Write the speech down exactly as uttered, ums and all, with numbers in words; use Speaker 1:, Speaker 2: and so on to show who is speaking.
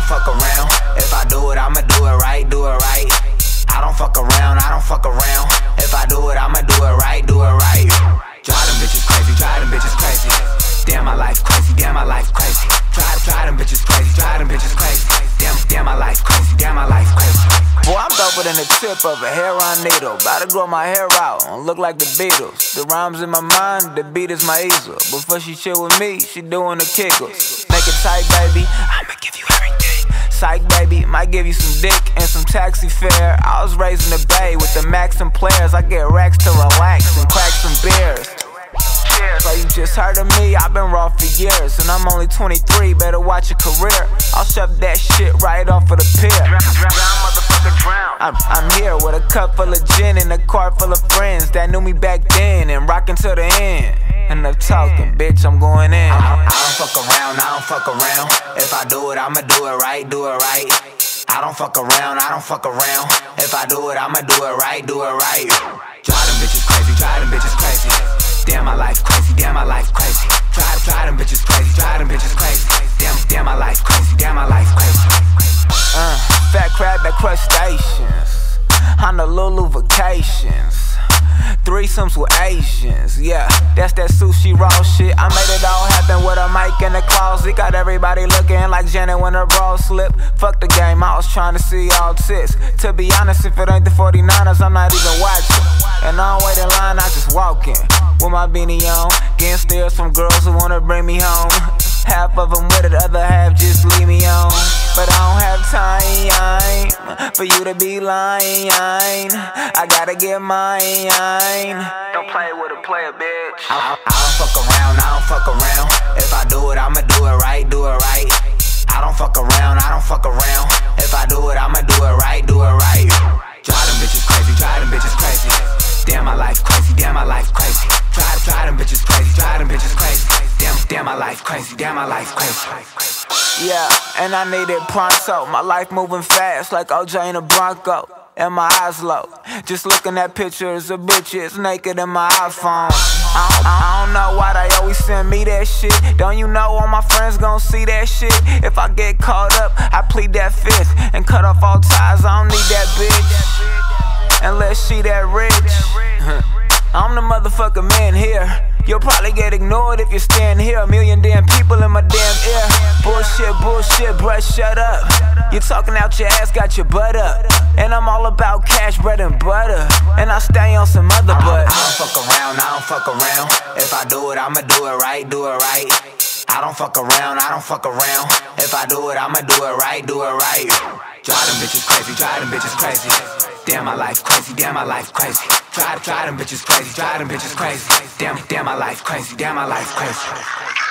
Speaker 1: fuck around. If I do it, I'ma do it right, do it right. I don't fuck around, I don't fuck around. If I do it, I'ma do it right, do it right. Drive them bitches crazy, drive them bitches crazy. Damn, my life crazy, damn, my life crazy. Drive, drive them bitches crazy, drive them bitches crazy. Damn, damn, my life crazy, damn, my life crazy. Boy, I'm doper than the tip of a hair-on needle. About to grow my hair out and look like the Beatles. The rhymes in my mind, the beat is my easel. Before she chill with me, she doing the kickles. Make it tight, baby, I'ma give you everything. Psych, baby, might give you some dick and some taxi fare. I was raised in the Bay with the Max and players. I get racks to relax and crack some beers. So you just heard of me, I've been raw for years. And I'm only twenty-three, better watch your career. I'll shove that shit right off of the pier. I'm, I'm here with a cup full of gin and a car full of friends that knew me back then and rockin' to the end. Enough talking, bitch, I'm going in. I, I don't fuck around, I don't fuck around. If I do it, I'ma do it right, do it right. I don't fuck around, I don't fuck around. If I do it, I'ma do it right, do it right. Drive them bitches crazy, drive them bitches crazy. Damn, my life crazy, damn, my life crazy. Drive, drive them bitches crazy, drive them bitches crazy. Damn, damn, my life crazy, damn, my life crazy. Uh, fat crab at crustaceans. Honolulu vacations. Threesomes with Asians, yeah, that's that sushi raw shit. I made it all happen with a mic in the closet. Got everybody looking like Janet when her bra slip. Fuck the game, I was trying to see all tits. To be honest, if it ain't the forty-niners, I'm not even watching. And I don't wait in line, I just walk in with my beanie on, getting stares from girls who wanna bring me home. Half of them with it, other half just leave me on. But I don't have time for you to be lying. I gotta get mine. Don't play with a player, bitch. I, I, I don't fuck around, I don't fuck around. If I do it, I'ma do it right, do it right. I don't fuck around, I don't fuck around. If I do it, I'ma do it right, do it right. Drive them bitches crazy, drive them bitches crazy. Damn, my life crazy, damn, my life crazy. Drive, drive them bitches crazy, drive them bitches crazy. Damn, damn, my life crazy, damn, my life crazy. Yeah, and I need it pronto. My life moving fast like O J in a Bronco. And my eyes low, just looking at pictures of bitches naked in my iPhone. I don't, I don't know why they always send me that shit. Don't you know all my friends gon' see that shit? If I get caught up, I plead that fifth and cut off all ties. I don't need that bitch unless she that rich. I'm the motherfucking man here. You'll probably get ignored if you stand here. A million damn people in my damn ear. Bullshit, bullshit, bruh, shut up. You talking out your ass, got your butt up. And I'm all about cash, bread and butter. And I stay on some other butt. I don't fuck around, I don't fuck around. If I do it, I'ma do it right, do it right. I don't fuck around, I don't fuck around. If I do it, I'ma do it right, do it right. Drive them bitches crazy, drive them bitches crazy. Damn, my life crazy, damn, my life crazy. Drive, drive them bitches crazy, drive them bitches crazy. Damn, damn, my life crazy, damn, my life crazy.